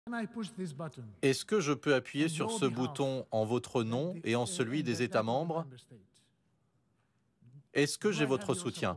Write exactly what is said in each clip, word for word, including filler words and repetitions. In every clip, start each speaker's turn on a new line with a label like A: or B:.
A: Est-ce que je peux appuyer sur ce bouton en votre nom et en celui des États membres? Est-ce que j'ai votre soutien?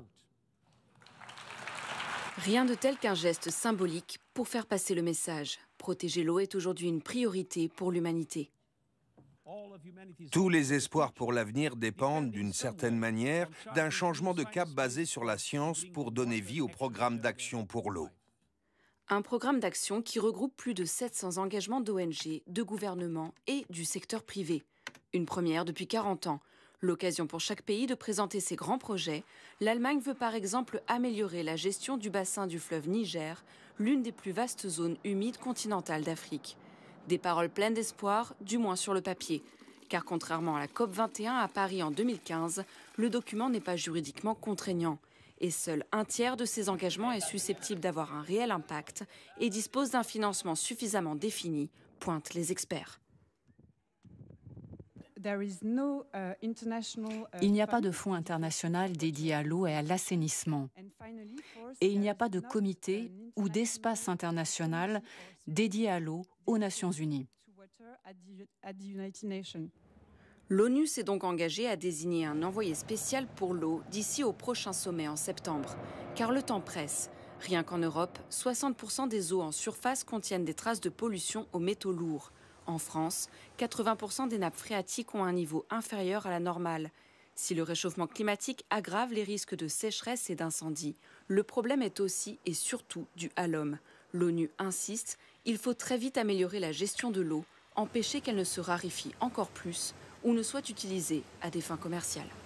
B: Rien de tel qu'un geste symbolique pour faire passer le message. Protéger l'eau est aujourd'hui une priorité pour l'humanité.
C: Tous les espoirs pour l'avenir dépendent, d'une certaine manière, d'un changement de cap basé sur la science pour donner vie au programme d'action pour l'eau.
B: Un programme d'action qui regroupe plus de sept cents engagements d'O N G, de gouvernements et du secteur privé. Une première depuis quarante ans. L'occasion pour chaque pays de présenter ses grands projets. L'Allemagne veut par exemple améliorer la gestion du bassin du fleuve Niger, l'une des plus vastes zones humides continentales d'Afrique. Des paroles pleines d'espoir, du moins sur le papier. Car contrairement à la COP vingt et un à Paris en deux mille quinze, le document n'est pas juridiquement contraignant. Et seul un tiers de ces engagements est susceptible d'avoir un réel impact et dispose d'un financement suffisamment défini, pointent les experts.
D: Il n'y a pas de fonds international dédié à l'eau et à l'assainissement. Et il n'y a pas de comité ou d'espace international dédié à l'eau aux Nations Unies.
B: L'ONU s'est donc engagée à désigner un envoyé spécial pour l'eau d'ici au prochain sommet en septembre. Car le temps presse. Rien qu'en Europe, soixante pour cent des eaux en surface contiennent des traces de pollution aux métaux lourds. En France, quatre-vingts pour cent des nappes phréatiques ont un niveau inférieur à la normale. Si le réchauffement climatique aggrave les risques de sécheresse et d'incendie, le problème est aussi et surtout dû à l'homme. L'ONU insiste, il faut très vite améliorer la gestion de l'eau, empêcher qu'elle ne se raréfie encore plus ou ne soit utilisée à des fins commerciales.